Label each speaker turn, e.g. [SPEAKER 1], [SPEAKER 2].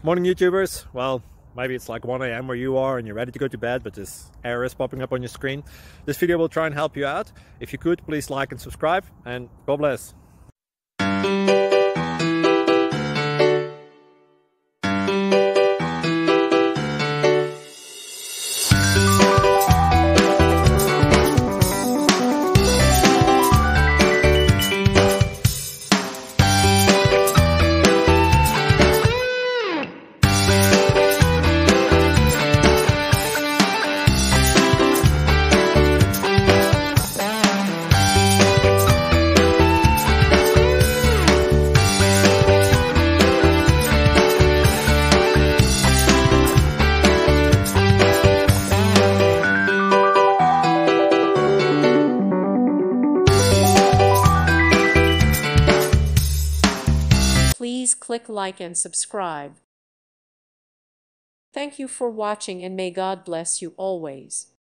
[SPEAKER 1] Morning YouTubers. Well, maybe it's like 1 a.m. where you are and you're ready to go to bed, but this error is popping up on your screen. This video will try and help you out. If you could, please like and subscribe, and God bless.
[SPEAKER 2] Please click like and subscribe. Thank you for watching, and may God bless you always.